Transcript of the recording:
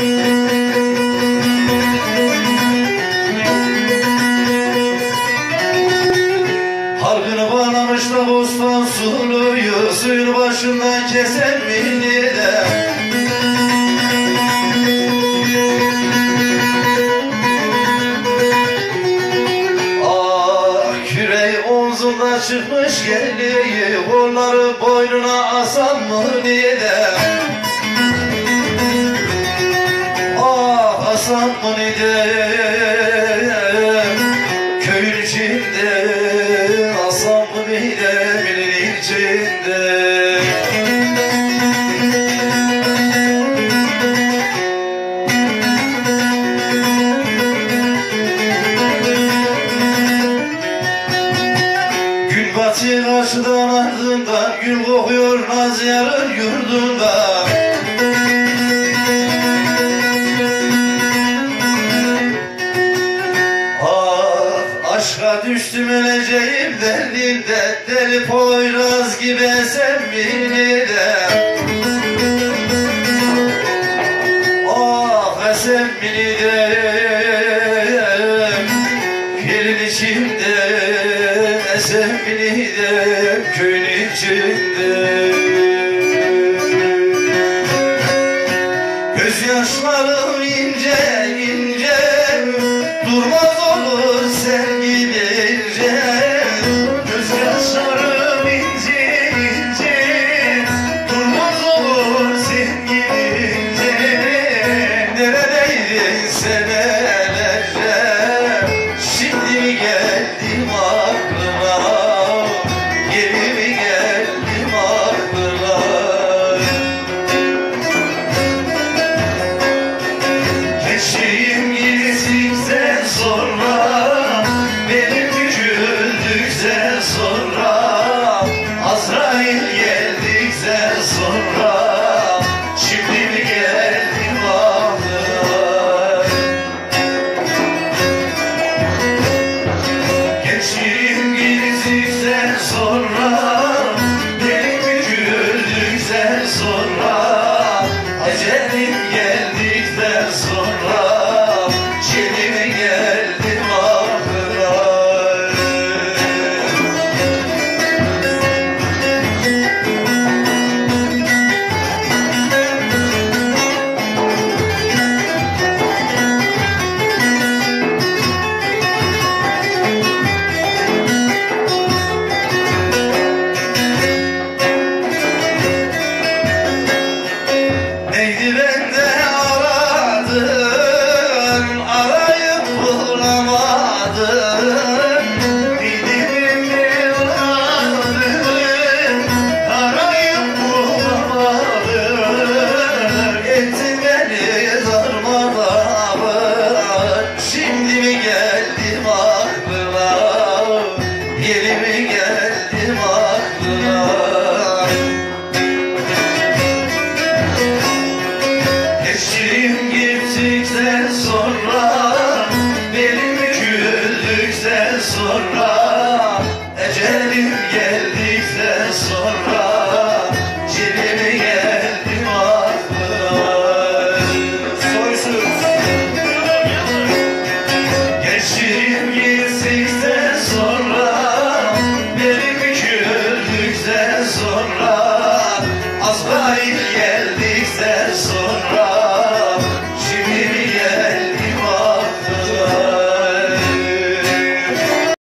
Halkını bağlamış da bostan suluyu, suyun başından kesen millide. Ah küreği omzunda çıkmış geliyor, kolları boynuna asan mı nide? Ah asan mı nide? Köyün içinde asan mı nide? Bilin içinde. Gün batıyor karşıdan ardından, gül kokuyor naz yarın yurdunda. Ah aşka düştüm öleceğim derdinde, deli Poyraz gibi esen beni de. Ah esen beni de, gelin içimde esen beni de, köyün içinde. Gözyaşlarım ince ince, durmaz olur sen gidince. Gözyaşlarım ince ince, durmaz olur sen gidince. Neredeydin senelerce, şimdi mi geldim aklına? Geri mi geldim aklına? Gençliğim gittikten sonra, benim küçüldükten sonra, Azrail geldikten sonra, şimdi mi geldim aklına? Gençliğim gittikten sonra, benim küçüldükten sonra, ecelim geldikten sonra, şimdi mi geldim aklına? Neydi bende aradın, arayıp bulamadın. Dilimi aradın, arayıp bulamadın. Ettin beni darmadağın, şimdi mi geldim aklına? Geri mi geldim aklına? Gençliğim gittikten